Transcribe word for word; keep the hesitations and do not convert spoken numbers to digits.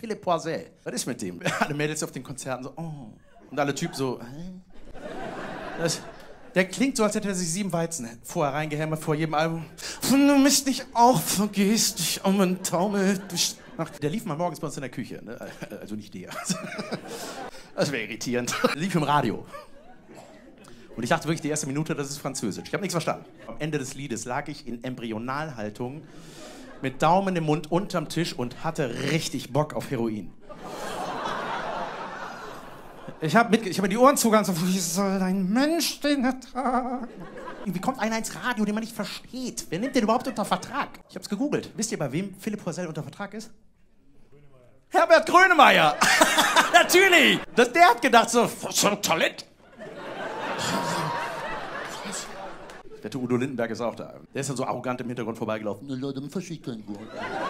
Philipp Poisel. Was ist mit dem? Alle Mädels auf den Konzerten so, oh. Und alle Typen so, hä? Das, der klingt so, als hätte er sich sieben Weizen vorher reingehämmert vor jedem Album. Und du mich nicht auch vergisst, dich um den Taumel. Der lief mal morgens bei uns in der Küche, ne? Also nicht der. Das wäre irritierend. Der lief im Radio. Und ich dachte wirklich, die erste Minute, das ist Französisch. Ich habe nichts verstanden. Am Ende des Liedes lag ich in Embryonalhaltung mit Daumen im Mund unterm Tisch und hatte richtig Bock auf Heroin. Ich habe hab mir die Ohren zugegangen und so, wie soll ein Mensch den ertragen? Wie kommt einer ins Radio, den man nicht versteht? Wer nimmt den überhaupt unter Vertrag? Ich hab's gegoogelt. Wisst ihr, bei wem Philipp Poisel unter Vertrag ist? Herbert Grönemeyer! Natürlich! Das, der hat gedacht so, was für ein Talent! Ich wette, Udo Lindenberg ist auch da. Der ist dann so arrogant im Hintergrund vorbeigelaufen. Leute, man versteht kein Wort.